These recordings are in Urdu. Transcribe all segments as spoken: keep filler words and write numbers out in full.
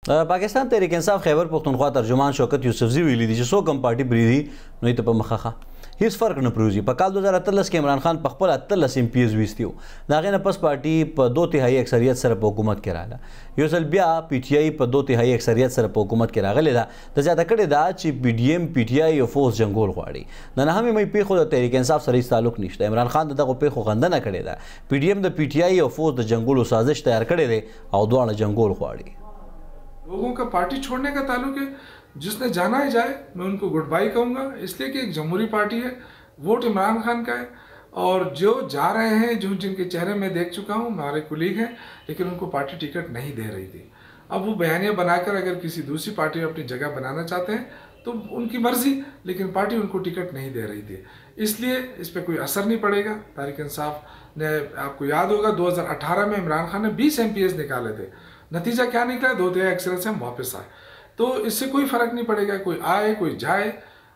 پاکستان تحریک انصاف خیبر پختونخوا ترجمان شوکت یوسفزي ویلي دي چې څو کم پارټي بریدي نو ته په مخه هیڅ فرق نه پروزي. په کال دو هزار اتلس کې عمران خان په خپل اتلس ایم پی ایز ویستیو د هغې نه پس پارټي په دو تهایي اکثریت سره په حکومت کې راغله. یو ځل بیا پی ټي آی په دو تهایي اکثریت سره په حکومت کې راغلی ده. د زیاته کړې ده چې پی ډي ایم پی ټي آی او فوز جنګول غواړي. د نهمې مۍ پیښو د تحریک انصاف سره هیڅ تعلق نشته. عمران خان د دغو پیښو غندنه کړې ده. پی ډي ایم د پی ټي آی او فوز د جنګولو سازش تیار کړی دی او دواړه جنګول غواړي. لوگوں کا پارٹی چھوڑنے کا تعلق ہے. جس نے جانا ہے جائے, میں ان کو گڈ بائی کہوں گا, اس لیے کہ ایک جمہوری پارٹی ہے, ووٹ عمران خان کا ہے. اور جو جا رہے ہیں, جو جن کے چہرے میں دیکھ چکا ہوں, ہمارے کولیگ ہیں, لیکن ان کو پارٹی ٹکٹ نہیں دے رہی تھی. اب وہ بیانیہ بنا کر اگر کسی دوسری پارٹی میں اپنی جگہ بنانا چاہتے ہیں تو ان کی مرضی, لیکن پارٹی ان کو ٹکٹ نہیں دے رہی تھی. اس لیے اس پہ کوئی اثر نہیں پڑے گا. تحریک انصاف نے, آپ کو یاد ہوگا, دو ہزار اٹھارہ میں عمران خان نے بیس ایم پی ایز نکالے تھے. نتیجہ کیا نکلا؟ دو تہائی اکثریت سے ہم واپس آئے. تو اس سے کوئی فرق نہیں پڑے گا, کوئی آئے کوئی جائے,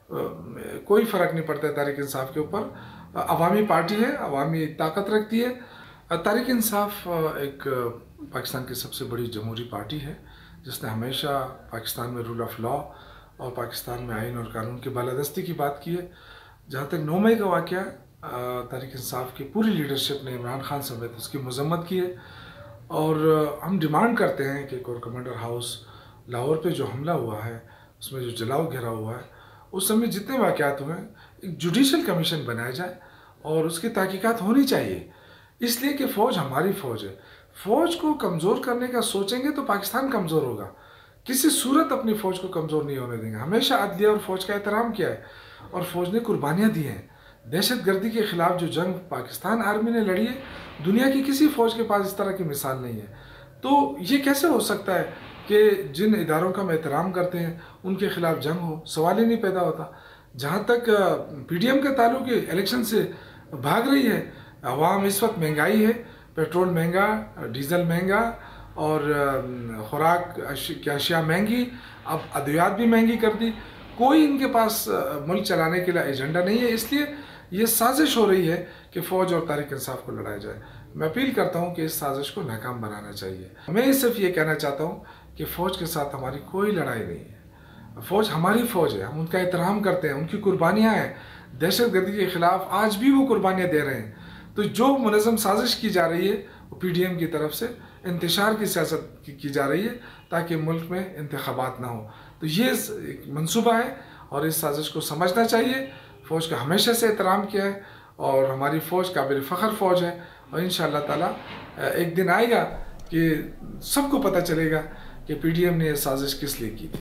کوئی فرق نہیں پڑتا ہے تحریک انصاف کے اوپر. عوامی پارٹی ہے, عوامی طاقت رکھتی ہے. تحریک انصاف ایک پاکستان کی سب سے بڑی جمہوری پارٹی ہے, جس نے ہمیشہ پاکستان میں رول آف لا اور پاکستان میں آئین اور قانون کی بالادستی کی بات کی ہے. جہاں تک نو مئی کا واقعہ, تحریک انصاف کی پوری لیڈرشپ نے عمران خان سمیت اس کی مذمت کی ہے. اور ہم ڈیمانڈ کرتے ہیں کہ کور کمانڈر ہاؤس لاہور پہ جو حملہ ہوا ہے, اس میں جو جلاؤ گھیرا ہوا ہے, اس سب میں جتنے واقعات ہوئے ہیں, ایک جوڈیشل کمیشن بنایا جائے اور اس کی تحقیقات ہونی چاہیے. اس لیے کہ فوج ہماری فوج ہے. فوج کو کمزور کرنے کا سوچیں گے تو پاکستان کمزور ہوگا. کسی صورت اپنی فوج کو کمزور نہیں ہونے دیں گے. ہمیشہ عدلیہ اور فوج کا احترام کیا ہے, اور فوج نے قربانیاں دی ہیں. دہشت گردی کے خلاف جو جنگ پاکستان آرمی نے لڑی ہے, دنیا کی کسی فوج کے پاس اس طرح کی مثال نہیں ہے. تو یہ کیسے ہو سکتا ہے کہ جن اداروں کا ہم احترام کرتے ہیں ان کے خلاف جنگ ہو؟ سوال ہی نہیں پیدا ہوتا. جہاں تک پی ڈی ایم کا تعلق ہے, الیکشن سے بھاگ رہی ہے. عوام اس وقت مہنگائی ہے, پیٹرول مہنگا, ڈیزل مہنگا, اور خوراک کی اشیاء مہنگی, اب ادویات بھی مہنگی کر دی. کوئی ان کے پاس ملک چلانے کے لیے ایجنڈا نہیں ہے. اس لیے یہ سازش ہو رہی ہے کہ فوج اور تحریک انصاف کو لڑایا جائے. میں اپیل کرتا ہوں کہ اس سازش کو ناکام بنانا چاہیے. میں صرف یہ کہنا چاہتا ہوں کہ فوج کے ساتھ ہماری کوئی لڑائی نہیں ہے. فوج ہماری فوج ہے, ہم ان کا احترام کرتے ہیں, ان کی قربانیاں ہیں. دہشت گردی کے خلاف آج بھی وہ قربانیاں دے رہے ہیں. تو جو منظم سازش کی جا رہی ہے وہ پی ڈی ایم کی طرف سے انتشار کی سیاست کی جا رہی ہے تاکہ ملک میں انتخابات نہ ہوں. تو یہ ایک منصوبہ ہے اور اس سازش کو سمجھنا چاہیے. فوج کا ہمیشہ سے احترام کیا ہے اور ہماری فوج قابل فخر فوج ہے. اور انشاءاللہ تعالیٰ ایک دن آئے گا کہ سب کو پتہ چلے گا کہ پی ڈی ایم نے یہ سازش کس لیے کی تھی.